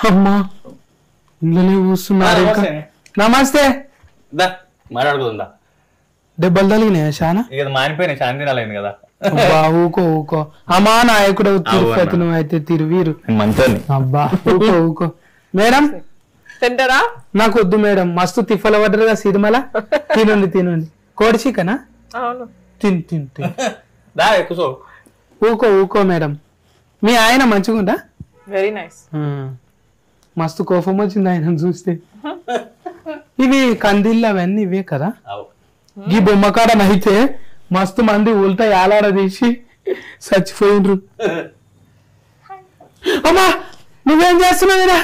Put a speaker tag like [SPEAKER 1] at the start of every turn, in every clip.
[SPEAKER 1] అమ్మా ఇంట్లోనే కూర్చున్నారు ఇంకా. నమస్తే.
[SPEAKER 2] మాట్లాడుకుందా
[SPEAKER 1] దెబ్బలు తగిలినాయా చాలా?
[SPEAKER 2] ఇక మానిపోయినా శాంతి తినాలైంది కదా.
[SPEAKER 1] అబ్బా ఊకో ఊకో. అమ్మా నాయకుడు తిరుపతి నువ్వు అయితే తిరువీరు.
[SPEAKER 2] మంచోని.
[SPEAKER 1] అబ్బా ఊకో ఊకో. మేడం
[SPEAKER 3] తింటారా?
[SPEAKER 1] నాకు వద్దు మేడం, మస్తు తిప్పల పడ్డరుగా సిరిమల. తినండి తినండి. కోడి చికెనా?
[SPEAKER 3] అవును.
[SPEAKER 1] తిన్ తిన్ తిన్.
[SPEAKER 2] దా ఎక్కువ.
[SPEAKER 1] ఊకో ఊకో మేడం. మీ ఆయన మంచిగుందా?
[SPEAKER 3] Very nice.
[SPEAKER 1] మస్తు కోపం వచ్చింది ఆయన చూస్తే. ఇవి కందిళ్ళు అవన్నీ ఇవే కదా? ఈ బొమ్మకాడ అయితే మస్తు మంది ఉల్టా ఏలాడదీసి చచ్చిపోయిండ్రు. అమ్మా నువ్వేం చేస్తున్నావు?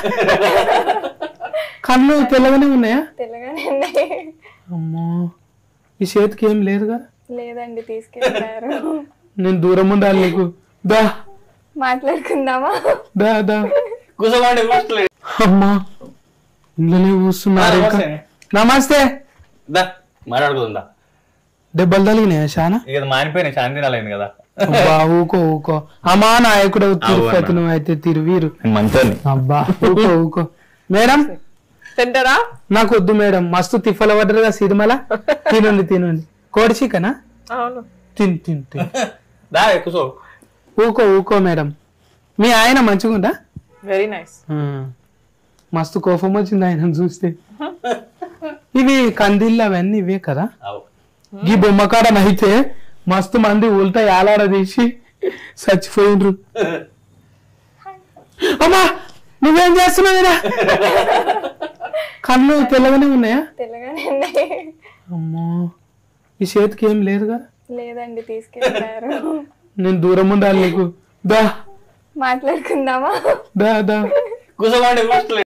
[SPEAKER 1] కళ్ళు తెల్లగానే ఉన్నాయా?
[SPEAKER 3] తెల్లగానే ఉన్నాయి.
[SPEAKER 1] అమ్మో ఈ చేతికి ఏం లేదు కదా?
[SPEAKER 3] లేదండి, తీసుకెళ్ళారు.
[SPEAKER 1] నేను దూరం ఉండాలి నీకు. దా
[SPEAKER 3] మాట్లాడుకుందామా?
[SPEAKER 1] దా దా.
[SPEAKER 2] కూర్చోండి.
[SPEAKER 1] అమ్మా ఇంట్లోనే కూర్చున్నారు ఇంకా. నమస్తే.
[SPEAKER 2] దా మాట్లాడుకుందా.
[SPEAKER 1] దెబ్బలు తగిలినాయా చాలా?
[SPEAKER 2] ఇక మానిపోయినా శాంతి తినాలైంది కదా.
[SPEAKER 1] అబ్బా ఊకో ఊకో. అమ్మా నాయకుడు తిరుపతి నువ్వు అయితే తిరువీరు.
[SPEAKER 2] మంచోని.
[SPEAKER 1] అబ్బా ఊకో ఊకో. మేడం
[SPEAKER 3] తింటారా?
[SPEAKER 1] నాకు వద్దు మేడం, మస్తు తిప్పల పడ్డరుగా సిరిమల. తినండి తినండి. కోడి చికెనా?
[SPEAKER 3] అవును.
[SPEAKER 1] తిన్ తిన్ తిన్.
[SPEAKER 2] దా ఎక్కువ.
[SPEAKER 1] ఊకో ఊకో మేడం. మీ ఆయన మంచిగుందా?
[SPEAKER 3] Very nice.
[SPEAKER 1] మస్తు కోపం వచ్చింది ఆయన చూస్తే. ఇవి కందిళ్ళు అవన్నీ ఇవే కదా? ఈ బొమ్మకాడ అయితే మస్తు మంది ఉల్టా ఏలాడదీసి చచ్చిపోయిండ్రు. అమ్మా నువ్వేం చేస్తున్నావు? కళ్ళు తెల్లగానే ఉన్నాయా?
[SPEAKER 3] తెల్లగానే ఉన్నాయి.
[SPEAKER 1] అమ్మో ఈ చేతికి ఏం లేదు కదా?
[SPEAKER 3] లేదండి, తీసుకెళ్ళారు.
[SPEAKER 1] నేను దూరం ఉండాలి నీకు. దా
[SPEAKER 3] మాట్లాడుకుందామా?
[SPEAKER 1] దా దా.
[SPEAKER 2] కూర్చోండి.